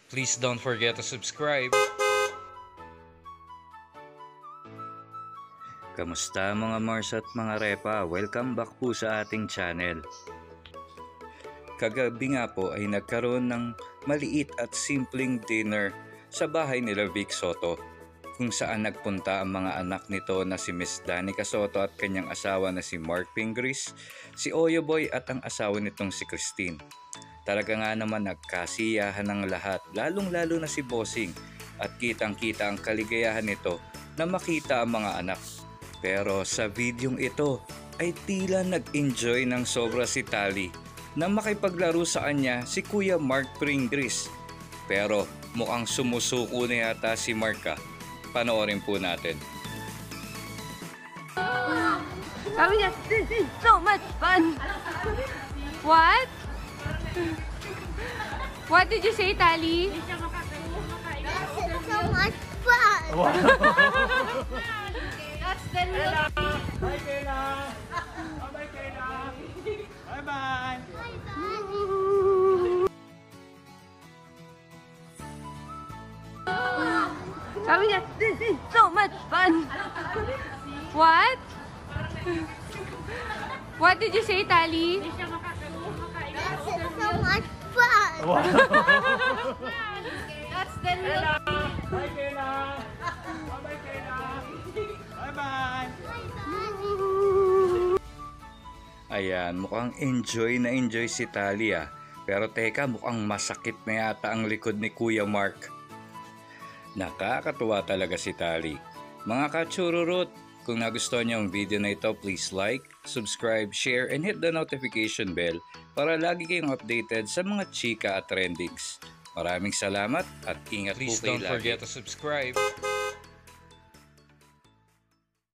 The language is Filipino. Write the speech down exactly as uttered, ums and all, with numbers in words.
Please don't forget to subscribe. Kamusta mga Mars at mga Repa? Welcome back po sa ating channel. Kagabi nga po ay nagkaroon ng maliit at simpleng dinner sa bahay nila Vic Sotto, kung saan nagpunta ang mga anak nito na si Miss Danica Sotto at kanyang asawa na si Marc Pingris, si Oyo Boy at ang asawa nitong si Christine. Talaga nga naman nagkasiyahan ng lahat, lalong-lalo na si Bossing, at kitang-kita ang kaligayahan nito na makita ang mga anak. Pero sa videong ito ay tila nag-enjoy ng sobra si Tali na makipaglaro sa kanya si Kuya Marc Pingris. Pero mukhang sumusuko na yata si Marc. Panoorin po natin. Sabi niya, this is so much fun. What? What did you say, Tali? This is so much fun. Wow. That's the look. Bye, Kayla. Bye, Kayla. Bye-bye. Sabi niya, this is so much fun. What? What did you say, Tali? This is so much fun. Wow. That's the look. Bye, Kayla. Bye, Kayla. Bye-bye. Ayan, mukhang enjoy na enjoy si Tali ah. Pero teka, mukhang masakit na yata ang likod ni Kuya Marc. Nakakatuwa talaga si Tali. Mga ka-chururut, kung nagustuhan niyo ang video na ito, please like, subscribe, share, and hit the notification bell para lagi kayong updated sa mga chika at trendings. Maraming salamat at ingat po kayo lagi. Please don't forget to subscribe.